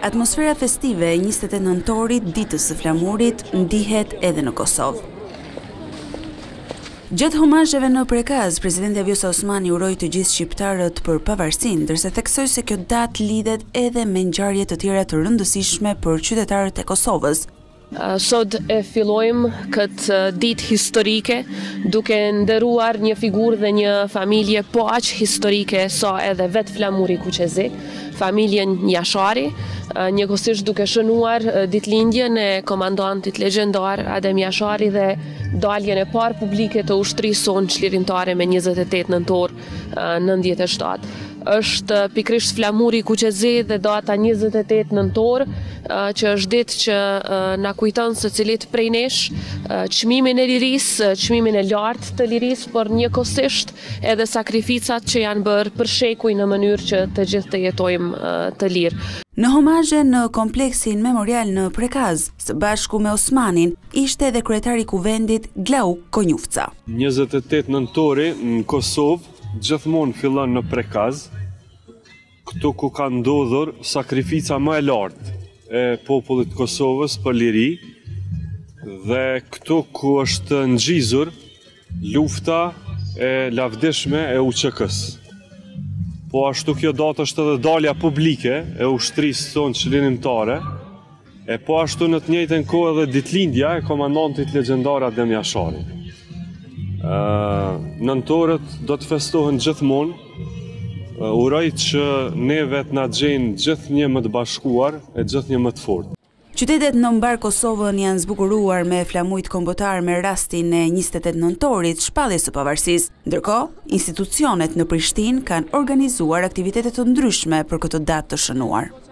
Atmosfera festive e 28 nëntorit, ditës së flamurit, ndihet edhe në Kosovë. Gjatë homazheve në Prekaz, presidenti Vjosa Osmani uroi të gjithë shqiptarët për pavarësinë, ndërsa theksoi se kjo datë lidhet edhe me ngjarje të tjera të rëndësishme për qytetarët e Kosovës. Sot e fillojmë këtë ditë historike duke nderuar një figurë dhe një familje po aq historike sa edhe vetë flamuri Kuqezi, familjen Jashari, njëkohësisht duke shënuar ditëlindjen e komandantit legjendar Adem Jashari dhe daljen e parë publike të ushtrisë sonë çlirimtare me 28 nëntor 97. Është pikrisht flamuri Kuqezi dhe data 28 nëntor, që është ditë që na kujton secilit prej nesh çmimin e lirisë, çmimin e lartë të lirisë, por njëkohësisht edhe sakrificat që janë bërë për shekuj në mënyrë që të gjithë të jetojmë të lirë. Në homazhe në kompleksin memorial në Prekaz, së bashku me Osmanin, ishte edhe kryetari i kuvendit Glauk Konjufca. 28 nëntori në Kosovë gjithmonë fillon në Prekaz, këtu ku ka ndodhur sakrifica më e lartë e popullit Kosovës për liri dhe këtu ku është ngjizur lufta e lavdishme e UÇK-s. Po ashtu kjo datë është edhe dalja publike e ushtrisë sonë çlirimtare, e po ashtu në të njëjtën kohë edhe ditëlindja e komandantit legjendar Adem Jashari. Nëntorët do të festohen gjithmonë. Uroj që neve të na gjejnë gjithnjë më të bashkuar e gjithnjë më të fortë. Qytetet në mbar Kosovën janë zbukuruar me flamujt kombëtar me rastin e 28 nëntorit, shpalljes së pavarësisë. Ndërkohë, institucionet në Prishtinë kanë organizuar aktivitete të ndryshme për këtë datë të shënuar.